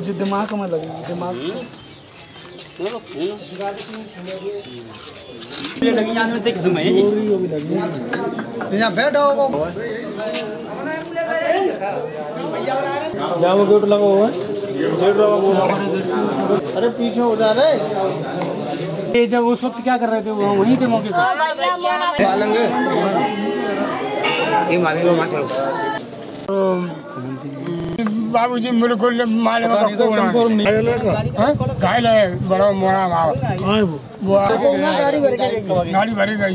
कुछ दिमाग में लगी दिमाग यहाँ बैठा होगा जहाँ वो गेट लगा हुआ है अरे पीछे हो जा रहे ये जब उस वक्त क्या कर रहे थे वो वहीं थे मौके पर बाबूजी मेरे को मारे घायल है बड़ा मोड़ा गाड़ी भरी गई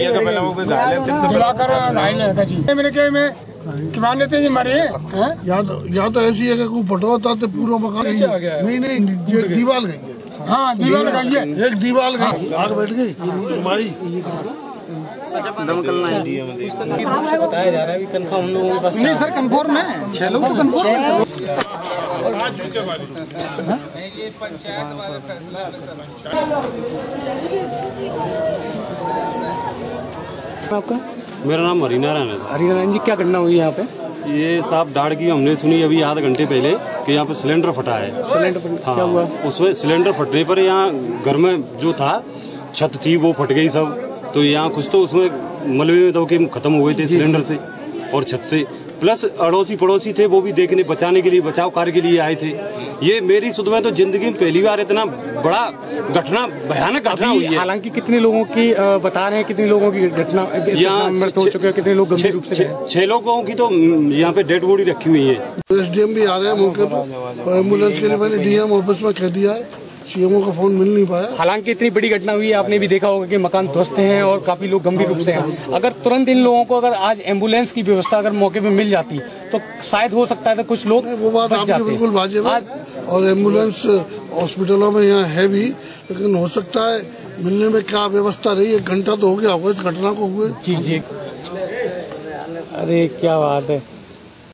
घायल है मेरे क्या में किमान लेते जी मरे या तो ऐसी है कि कोई पटवाता तो पूरा मकान नहीं दीवार गई हाँ दीवार गई है एक दीवार गई आग बैठ गई हमारी दमकल बताया जा रहा है कंफर्म हम लोगों के पास नहीं सर कंफर्म है 6 लोग तो कंफर्म है ये पंचायत वाला फैसला आपका मेरा नाम हरिनारायण है। हरिनारायण जी क्या घटना हुई यहाँ पे? ये साहब डाढ़ की हमने सुनी अभी आधे घंटे पहले कि यहाँ पे सिलेंडर फटा है। सिलेंडर हाँ, क्या हुआ? उसमें सिलेंडर फटने पर यहाँ घर में जो था छत थी वो फट गई सब, तो यहाँ कुछ तो उसमें मलबे में तो कि खत्म हुए थे सिलेंडर से और छत से, प्लस अड़ोसी पड़ोसी थे वो भी देखने बचाने के लिए बचाव कार्य के लिए आए थे। ये मेरी सुध में तो जिंदगी में पहली बार इतना बड़ा घटना भयानक घटना हुई है। हालांकि कितने लोगों की बता रहे हैं कितने लोगों की घटना यहाँ मृत्यु हो चुके हैं, कितने लोग गंभीर रूप से 6 लोगों की तो यहाँ पे डेड बॉडी रखी हुई है। एसडीएम भी आ रहे हैं मौके पर, एम्बुलेंस के लिए मैंने डीएम ऑफिस में कह दिया है, सीएमओ का फोन मिल नहीं पाया। हालांकि इतनी बड़ी घटना हुई है, आपने भी देखा होगा कि मकान ध्वस्त हैं और काफी लोग गंभीर रूप से हैं। अगर तुरंत इन लोगों को अगर आज एम्बुलेंस की व्यवस्था अगर मौके पे मिल जाती तो शायद हो सकता है कुछ लोग वो बात आपकी बिल्कुल वाजिब है और एम्बुलेंस हॉस्पिटलों में यहाँ है भी, लेकिन हो सकता है मिलने में क्या व्यवस्था रही। 1 घंटा तो हो गया होगा इस घटना को हुए। जी अरे क्या बात है।